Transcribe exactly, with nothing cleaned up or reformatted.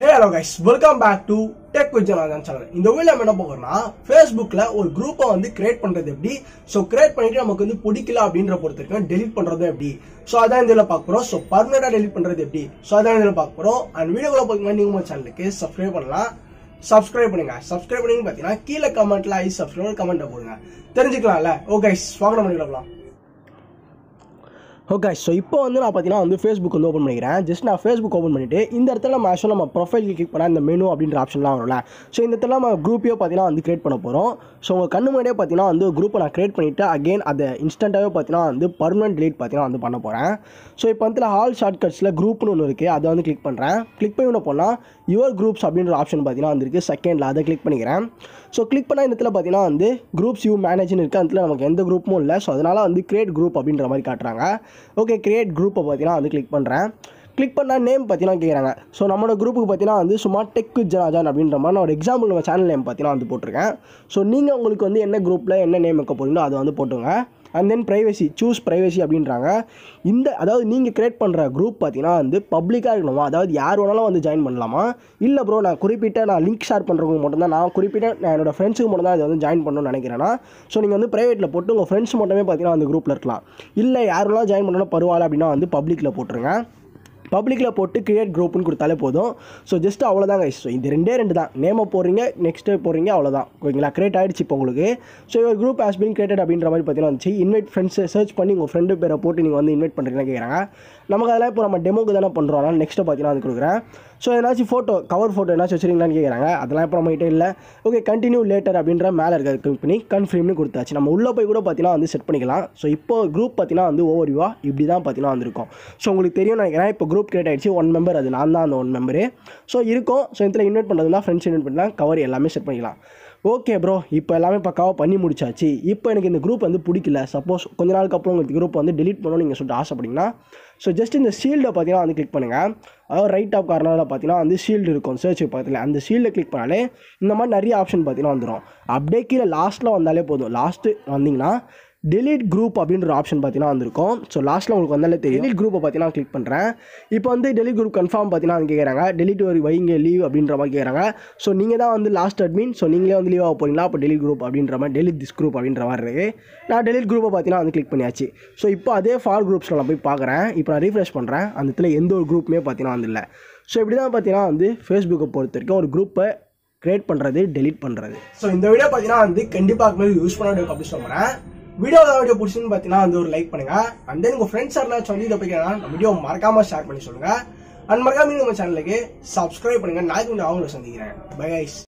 Hey hello guys, welcome back to Tech with Jana channel. In the video என்ன பார்க்கறோம்னா Facebookல ஒரு குரூப்பை வந்து create பண்றது எப்படி, சோ கிரியேட் பண்ணிட்டு நமக்கு வந்து பிடிக்கல அப்படின்ற பொறுத்தவரைக்கும் delete பண்றது எப்படி, சோ அதான் இந்த வீடியோல பார்க்க போறோம். சோ பர்மனன்ட்டா delete பண்றது எப்படி, சோ அதான் இந்த வீடியோல பார்க்க போறோம். and வீடியோக்குள்ள போறதுக்கு முன்னாடி நம்ம சேனலுக்கு subscribe பண்ணலாம். subscribe பண்ணுங்க. subscribe பண்ணீங்க பாத்தீங்கன்னா கீழ கமெண்ட்ல ஐ subscribe கமெண்ட் போடுங்க. தெரிஞ்சுக்கலாம்ல. ஓகே गाइस, வாங்க நம்ம வீடியோக்குள்ள போலாம். ஓகே ஸோ இப்போ வந்து நான் பார்த்தீங்கன்னா வந்து ஃபேஸ்புக் வந்து ஓப்பன் பண்ணிக்கிறேன். ஜஸ்ட் நான் ஃபேஸ்புக் ஓப்பன் பண்ணிவிட்டு இந்த இடத்துல நம்ம ஆக்சுவலாக நம்ம ப்ரொஃபைலுக்கு கிளிக் பண்ணால் இந்த மெனு அப்படின்ற ஆப்ஷன்லாம் வரும்ல. ஸோ இந்த இடத்துல நம்ம குரூப்பையோ பார்த்தீங்கன்னா வந்து கிரியேட் பண்ண போகிறோம். ஸோ உங்கள் கண்ணு முன்னாடியே பார்த்தீங்கன்னா வந்து குரூப்பை நான் கிரியேட் பண்ணிவிட்டு அகெயின் அதை இன்ஸ்டண்ட்டாகவே பார்த்தீங்கன்னா வந்து பர்மனன்ட் டிலீட் பார்த்தீங்கன்னா வந்து பண்ண போகிறேன். ஸோ இப்போ வந்து ஆல் ஷார்ட்கட்ஸில் குரூப்னு ஒன்று இருக்குது, அதை வந்து கிளிக் பண்ணுறேன். கிளிக் பண்ணி விட போனால் யுவர் குரூப்ஸ் அப்படின்ற ஆப்ஷன் பார்த்தீங்கன்னா வந்துருக்கு செகண்டில், அதை கிளிக் பண்ணிக்கிறேன். ஸோ கிளிக் பண்ணால் இந்த இடத்துல பார்த்தீங்கன்னா வந்து குரூப்ஸ் யூ மேனேஜ்னு இருக்குது. அதில் நமக்கு எந்த குரூப்பும் இல்லை. ஸோ அதனால் வந்து கிரியேட் குரூப் அப்படின்ற மாதிரி காட்டுறாங்க. ஓகே, கிரியேட் குரூப்பை பார்த்தீங்கன்னா வந்து கிளிக் பண்ணுறேன். கிளிக் பண்ணால் நேம் பார்த்தீங்கன்னா கேட்குறாங்க. ஸோ நம்மளோட குரூப்புக்கு பார்த்தீங்கன்னா வந்து சும்மா டெக் வித் ஜனா அப்படின்ற மாதிரி நான் ஒரு எக்ஸாம்பிள் நம்ம சேனல் நேம் பார்த்தீங்கன்னா வந்து போட்டிருக்கேன். ஸோ நீங்கள் உங்களுக்கு வந்து என்ன குரூப்பில் என்ன நேம் வைக்க போகிறீங்களோ அதை வந்து போட்டுங்க. And then privacy, choose privacy அப்படின்றாங்க. இந்த அதாவது நீங்கள் கிரியேட் பண்ணுற குரூப் பார்த்தீங்கன்னா வந்து பப்ளிக்காக இருக்கணுமா, அதாவது யார் வேணாலும் வந்து ஜாயின் பண்ணலாமா, இல்லை ப்ரோ நான் குறிப்பிட்ட நான் லிங்க் ஷேர் பண்ணுறவங்க மட்டும்தான், நான் குறிப்பிட்ட நான் என்னோடய ஃப்ரெண்ட்ஸுக்கு மட்டும் தான் இதை வந்து ஜாயின் பண்ணணும்னு நினைக்கிறேன்னா ஸோ நீங்கள் வந்து ப்ரைவேட்டில் போட்டு உங்கள் ஃப்ரெண்ட்ஸ் மட்டுமே பார்த்தீங்கன்னா அந்த குரூப்பில் இருக்கலாம். இல்லை யார் வேணாலும் ஜாயின் பண்ணணும் பரவாயில்ல அப்படின்னா வந்து பப்ளிக்கில் போட்டுருங்க. பப்ளிக்கில் போட்டு கிரியேட் குரூப்னு கொடுத்தாலே போதும். ஸோ ஜஸ்ட் அவ்வளோதான் கைஸ். ஸோ இது ரெண்டே ரெண்டு தான், நேமை போடுறீங்க, நெக்ஸ்ட்டு போடுறீங்க, அவ்வளோதான். ஓகேங்களா, கிரியேட் ஆகிடுச்சு இப்போ உங்களுக்கு. ஸோ ஒரு குரூப் ஹாஸ் பீன் கிரியேட்டட் அப்படின்ற மாதிரி பார்த்தீங்கன்னா வந்துச்சு. இன்வைட் ஃப்ரெண்ட்ஸை சர்ச் பண்ணி உங்கள் ஃப்ரெண்டு பேரை போட்டு நீங்கள் வந்து இன்வைட் பண்ணுறீங்கன்னு கேட்குறாங்க. நமக்கு அதெல்லாம் இப்போ நம்ம டெமோக்கு தானே பண்ணுறோம், அதனால் நெக்ஸ்ட்டு பார்த்தீங்கன்னா வந்து கொடுக்குறேன். ஸோ ஏதாச்சும் ஃபோட்டோ கவர் ஃபோட்டோ ஏதாச்சும் வச்சுருங்களான்னு கேட்குறாங்க. அதெல்லாம் இப்போ நம்மகிட்ட இல்லை. ஓகே, கண்டினியூ லேட்டர் அப்படின்ற மேலே இருக்க கிளிக் பண்ணி கன்ஃபார்ம்னு கொடுத்தாச்சு. நம்ம உள்ளே போய் கூட பார்த்தீங்கன்னா வந்து செட் பண்ணிக்கலாம். ஸோ இப்போ குரூப் பார்த்தீங்கன்னா வந்து ஓவர்வியூவாக இப்படி தான் பார்த்தீங்கன்னா வந்துருக்கும். ஸோ உங்களுக்கு தெரியும் நினைக்கிறேன். இப்போ குரூப் கிரியேட் ஆகிடுச்சு. ஒன் மெம்பர், அது நான் தான் அந்த ஒன் மெம்பரு. ஸோ இருக்கும். ஸோ இதில் இன்வைட் பண்ணுறதுனா ஃப்ரெண்ட்ஸ் இன்வைட் பண்ணலாம், கவர் எல்லாமே செட் பண்ணிக்கலாம். ஓகே ப்ரோ, இப்போ எல்லாமே பக்காவாக பண்ணி முடிச்சாச்சு. இப்போ எனக்கு இந்த குரூப் வந்து பிடிக்கல, சப்போஸ் கொஞ்ச நாளுக்கு அப்புறம் உங்களுக்கு குரூப் வந்து டெலிட் பண்ணணும்னு நீங்கள் சொல்லிட்டு ஆசைப்பட்டீங்கன்னா ஸோ ஜஸ்ட் இந்த ஷீல்டை பார்த்தீங்கன்னா வந்து கிளிக் பண்ணுங்கள். அதாவது ரைட் டாப் கார்னரில் பார்த்தீங்கன்னா வந்து ஷீல்டு இருக்கும் சர்ச் பக்கத்தில், அந்த ஷீல்டை கிளிக் பண்ணாலே இந்த மாதிரி நிறைய ஆப்ஷன் பார்த்தீங்கன்னா வந்துடும். அப்படியே கீழே லாஸ்ட்டில் வந்தாலே போதும். லாஸ்ட்டு வந்தீங்கன்னா டெலிட் குரூப் அப்படின்ற ஆப்ஷன் பார்த்தீங்கன்னா வந்திருக்கும். ஸோ லாஸ்ட்டில் உங்களுக்கு வந்தாலே தெரியும். டெலிட் குரூப்பை பார்த்தீங்கன்னா கிளிக் பண்ணுறேன். இப்போ வந்து டெலிட் குரூப் கன்ஃபார்ம் பார்த்தீங்கன்னா வந்து கேட்குறாங்க. டெலிட் ஒரு வைங்க லீவ் அப்படின்ற மாதிரி கேட்குறாங்க. ஸோ நீங்கள் தான் வந்து லாஸ்ட் அட்மின், ஸோ நீங்களே வந்து லீவ் ஆக போகிறீங்களா, அப்போ டெலிட் குரூப் அப்படின்ற மாதிரி டெலிட் திஸ் குரூப் அப்படின்ற மாதிரி இருக்குது. நான் டெலிட் குரூப்பை பார்த்தீங்கன்னா வந்து கிளிக் பண்ணியாச்சு. ஸோ இப்போ அதே ஃபார் குரூப்ஸில் நான் போய் பார்க்குறேன். இப்போ நான் ரீஃப்ரெஷ் பண்ணுறேன். அந்த இடத்துல எந்த ஒரு குரூப்புமே பார்த்தீங்கன்னா வந்து இல்லை. ஸோ இப்படி தான் பார்த்தீங்கன்னா வந்து ஃபேஸ்புக்கை பொறுத்த வரைக்கும் ஒரு குரூப்பை கிரியேட் பண்ணுறது, டெலிட் பண்ணுறது. ஸோ இந்த வீடியோ பார்த்தீங்கன்னா வந்து கண்டிப்பாக யூஸ் பண்ண வீடியோ அப்படி சொல்கிறேன். வீடியோ வீடியோ பிடிச்சுன்னு பார்த்தீங்கன்னா வந்து ஒரு லைக் பண்ணுங்க. அண்ட் தென் உங்கள் ஃப்ரெண்ட்ஸ் யாரெல்லாம் சொல்லி இதை போய்க்கிறா வீடியோ மறக்காம ஷேர் பண்ணி சொல்லுங்க. அண்ட் மறக்காம நம்ம சேனலுக்கு சப்ஸ்கிரைப் பண்ணுங்க. நாளைக்கு வந்து அவங்களை சந்திக்கிறேன். Bye guys.